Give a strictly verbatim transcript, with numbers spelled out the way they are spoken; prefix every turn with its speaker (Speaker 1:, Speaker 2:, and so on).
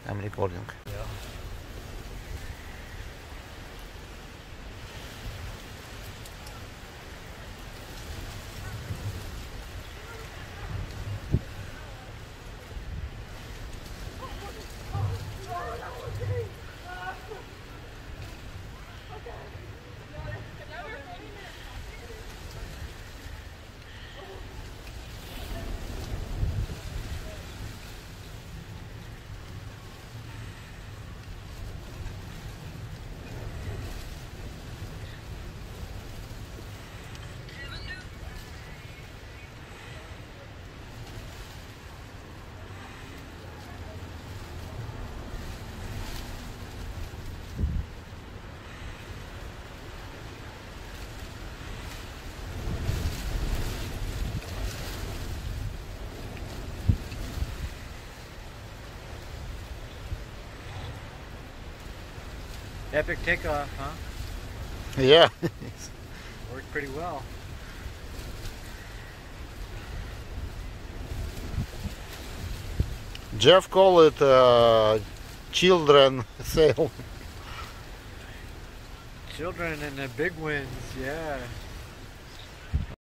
Speaker 1: I'm recording.
Speaker 2: Yeah. Epic takeoff, huh?
Speaker 1: Yeah.
Speaker 2: Worked pretty well.
Speaker 1: Jeff called it uh, children sail.
Speaker 2: Children and the big wins, yeah.